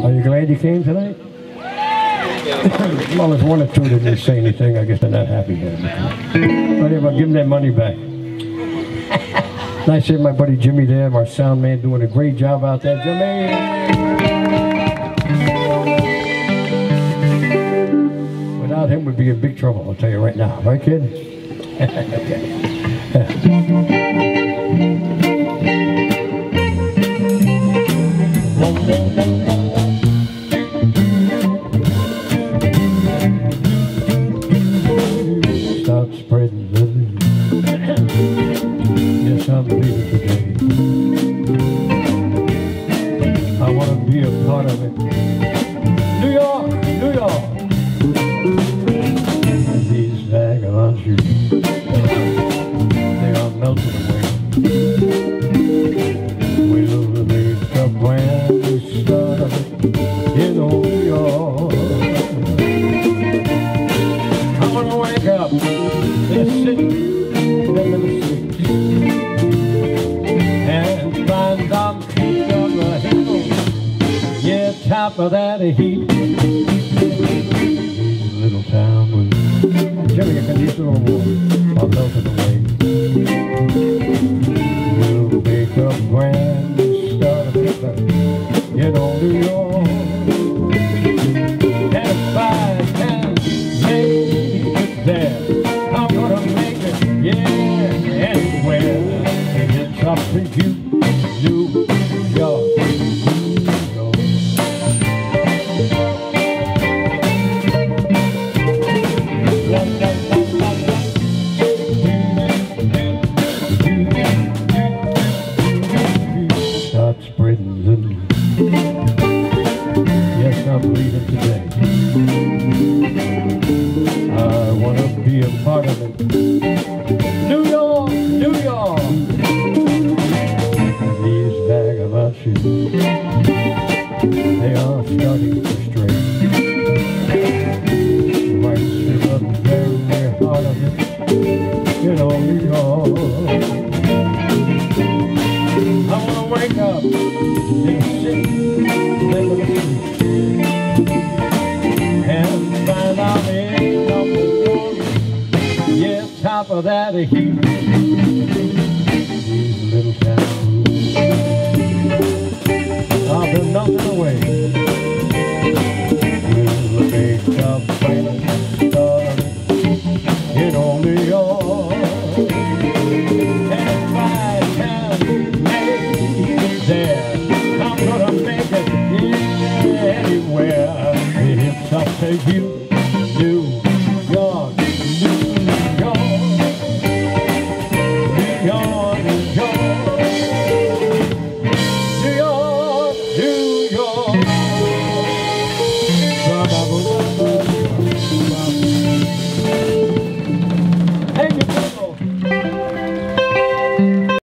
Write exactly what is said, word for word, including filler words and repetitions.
Are you glad you came tonight? Well, there's one or two that didn't say anything. I guess they're not happy here. But anyway, give them their money back. Nice to have my buddy Jimmy there, our sound man, doing a great job out there. Jimmy! Without him, we'd be in big trouble, I'll tell you right now. Right, kid? Okay. Stop spreading the news. Yes, I'm leaving today. I want to be a part of it. New York, New York. And these vagabond shoes, they are melting away. Will the makeup when we start in New York? I want to wake up in the city, middle of the streets, and find I'm peak on the hill. Yeah, top of that heat. These little town blues. Jimmy, you can use a little more. I'll melt it away. We'll make up when we start a picture in old New York. And if I can make it there, I'm gonna make it, yeah, anywhere. It's up to you, New York. Start spreading the news. Yes, I'm leaving today. I want to be a part of it. New York, New York. These vagabond shoes, they are starting to stray. Right through the very heart of it, you know, New York. I want to wake up in the city, middle of the street, and find out ain't number one. Yeah, top of that heat. These little towns, I've been melting away. We'll make up when we start in old New York. And if I can make it there, I'm gonna make it, yeah, anywhere. It's up to you.